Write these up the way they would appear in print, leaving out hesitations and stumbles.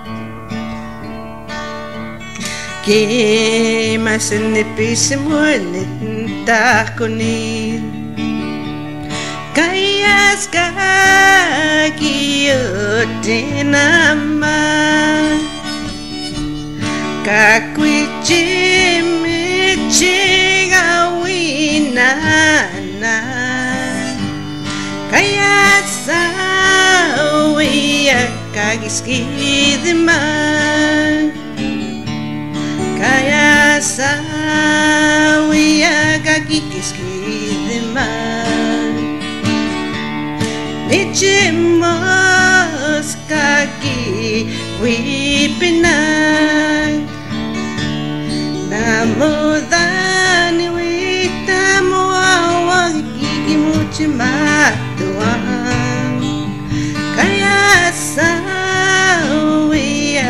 Kimasinipisimowin takunin kayas kakiyutin naman kakwitchimiching awinana kaya sawiya kagiskidiman kaya sawiya kagiskidiman nichimos kaki wipinan namudani witamo awag kikimuchimatuan kaya sawiya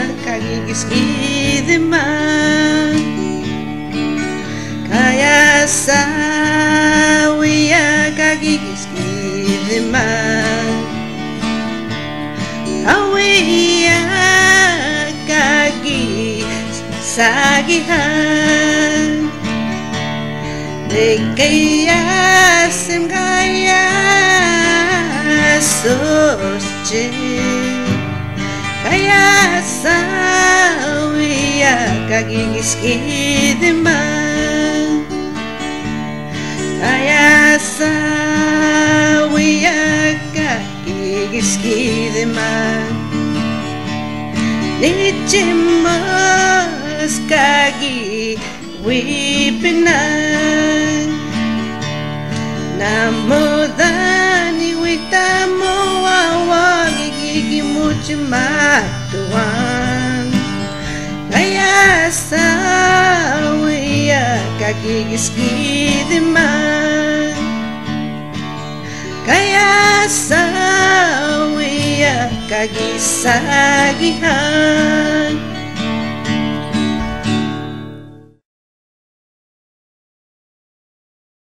kagiskidiman kaya sawiya kagiskidiman awiya kagisagihan de kaya semgaya sosche kaya sawiya kagiskidiman kaya sawiya kagiskidiman nichimos kagi wipinan namudani witamo awag ikikimuchimatuan kaya sawiya kagiskidiman kaya sawiya kagisagihan